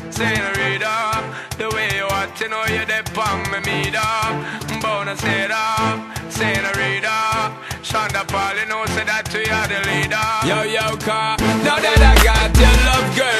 senorita. The way you want to know you dep on me meter. Bona say that, senorita. Shonda Paul, you know say that we are the leader. Yo, yo, car, now that I got your love, girl,